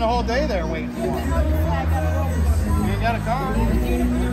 the whole day there waiting for him. You ain't got a car.